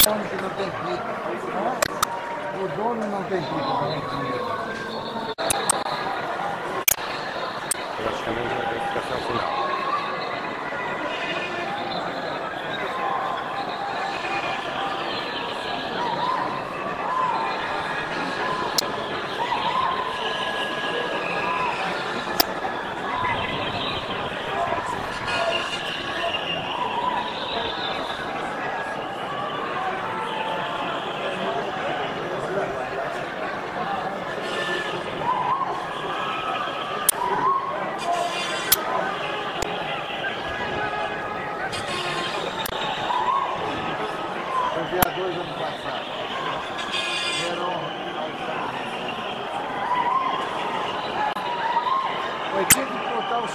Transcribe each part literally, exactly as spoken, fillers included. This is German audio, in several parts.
dono che non tem clique. O dono não tem clique. Praticamente a verificação final. Dois anos passados. Eram oitenta e total.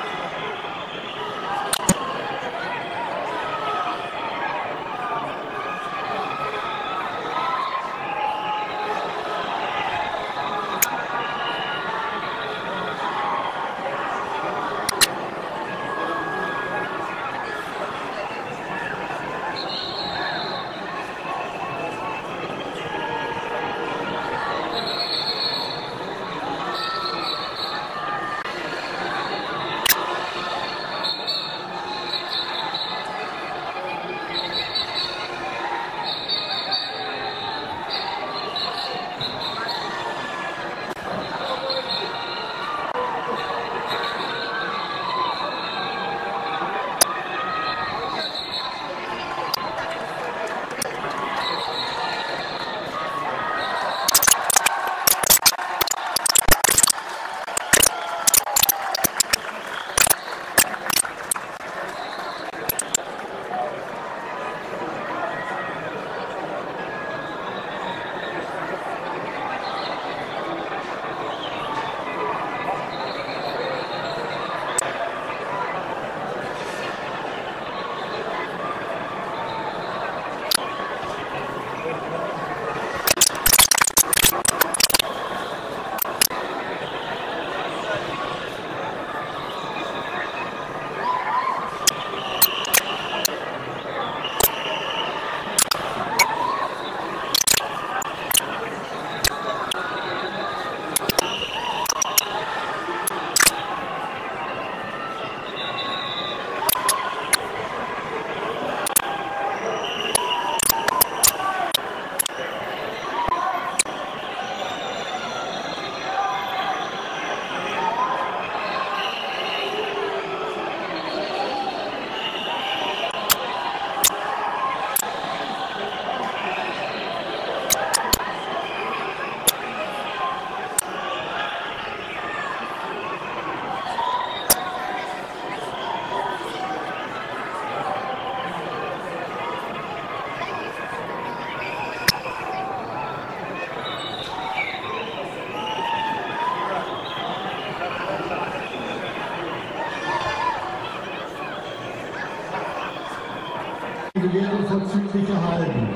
Bewertung vorzüglich erhalten.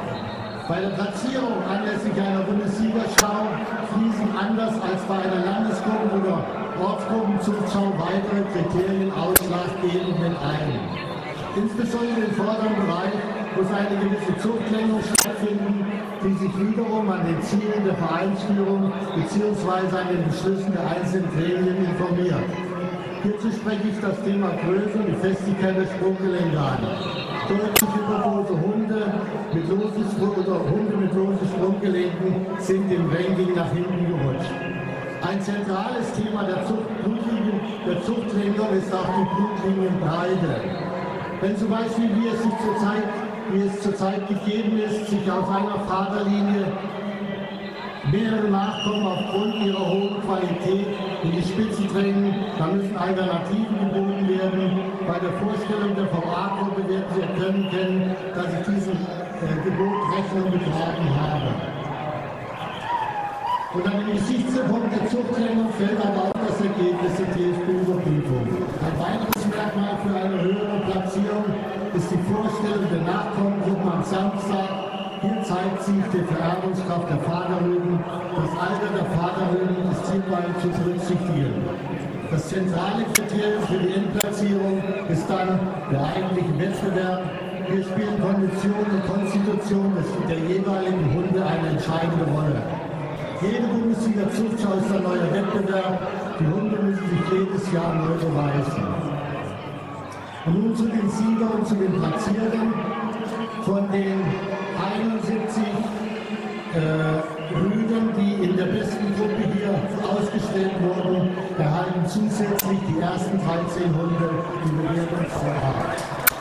Bei der Platzierung anlässlich einer Bundesliga-Schau fließen anders als bei einer Landesgruppen- oder Ortsgruppenzuschau weitere Kriterien ausschlaggebend mit ein. Insbesondere im vorderen Bereich muss eine gewisse Zuchtlenkung stattfinden, die sich wiederum an den Zielen der Vereinsführung bzw. an den Beschlüssen der einzelnen Gremien informiert. Hierzu spreche ich das Thema Größe und die Festigkeit der Sprunggelenke an. Deutlich übergroße Hunde mit losen oder Hunde mit losen Sprunggelenken sind im Ranking nach hinten gerutscht. Ein zentrales Thema der, Zucht, Blutlinien, der Zuchtlenkung ist auch die Blutlinienbreite. Wenn zum Beispiel, wie es, sich zurzeit, wie es zurzeit gegeben ist, sich auf einer Vaterlinie mehrere Nachkommen aufgrund ihrer hohen Qualität in die Spitze drängen, dann müssen Alternativen geboten werden. Bei der Vorstellung der V A-Gruppe werden Sie erkennen können, dass ich diesem äh, Gebot Rechnung getragen habe. Und an dem Gesichtspunkt der Zuchtlenkung fällt aber auch das Ergebnis der T F B-Überprüfung. Ein weiteres Merkmal für eine höhere Platzierung ist die Vorstellung der Nachkommengruppen am Samstag. Hier zeigt sich die Vererbungskraft der Vaterrüben. Das Alter der Vaterrüben ist hierbei zu berücksichtigen. Das zentrale Kriterium für die Endplatzierung ist dann der eigentliche Wettbewerb. hier spielen Kondition und Konstitution der jeweiligen Hunde eine entscheidende Rolle. Jede Bundesliga-Zuchtschau ist ein neuer Wettbewerb. Die Hunde müssen sich jedes Jahr neu beweisen. Und nun zu den Siegern und zu den Platzierern. Von den einundsiebzig äh, Rüden, die in der besten Gruppe hier ausgestellt wurden, erhalten zusätzlich die ersten dreizehn Hunde die Bewertung vorhaben.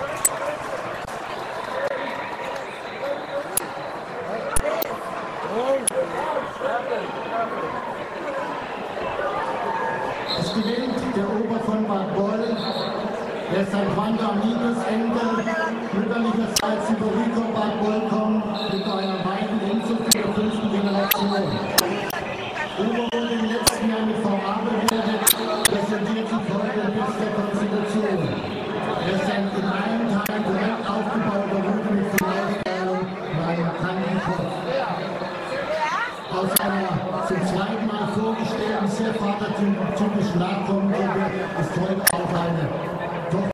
Es gewinnt der Ober von Bad Boll. Er ist ein Wanderminus Enkel, mütterlicherseits über Rico Bad Boll kommt, mit einer weiten Inzucht in der fünften Generation. Uwe wurde im letzten Jahr mit V A bewertet, präsentiert sich heute in bester Konstitution. Er ist ein in allen Teilen korrekt aufgebauter Rüde mit Finalstellung und einem markanten Kopf. Aus einer zum zweiten Mal vorgestellten, sehr vatertypischen Nachkommengruppe ist heute auch eine